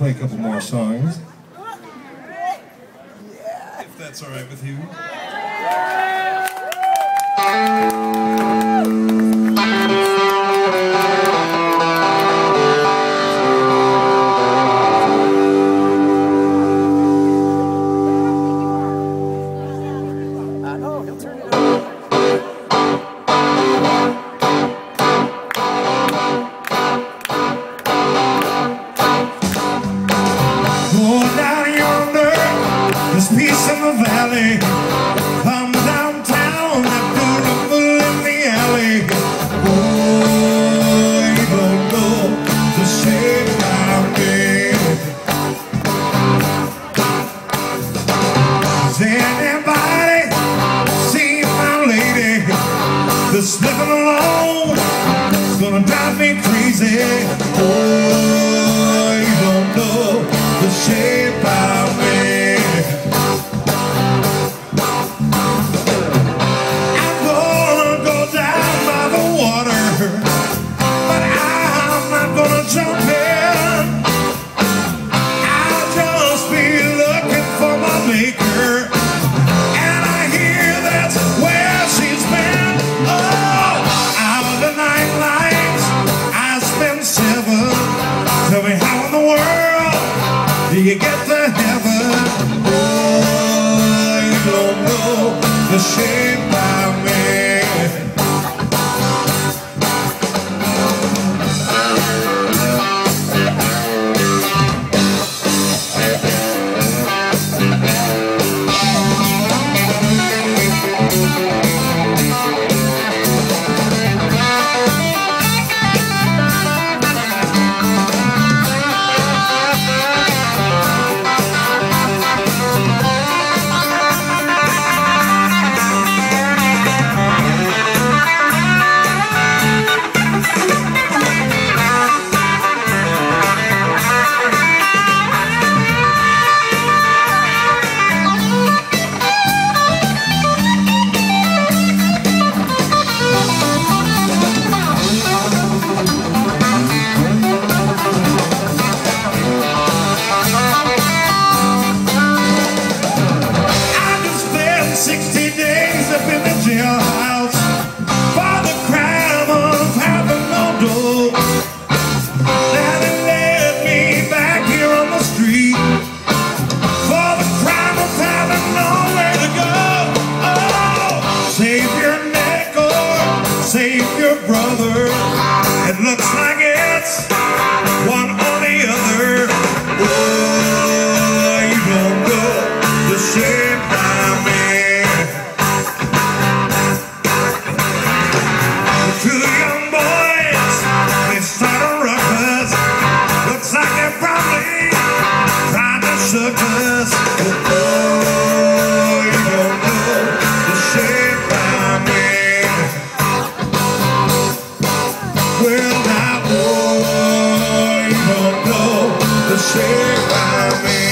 play a couple more songs. If that's all right with you. Peace in the valley, come downtown, that beautiful in the alley. Oh, you don't know the shape I'm in. Does anybody see my lady? This living alone is gonna drive me crazy. Oh, you don't know the shape I'm in. But I'm not gonna jump in. I'll just be looking for my maker, and I hear that's where she's been. Oh, out of the night lights, I spend 7. Tell me how in the world do you get to heaven? Oh, you don't know the shape I'm in. Brother, it looks like it's one or the other. Oh, you don't know the shape I'm in. The 2 young boys, they start a ruckus. Looks like they're probably trying to suck us. Oh, you don't know the shape I'm in. Well, now, boy, you don't know the shape I'm in.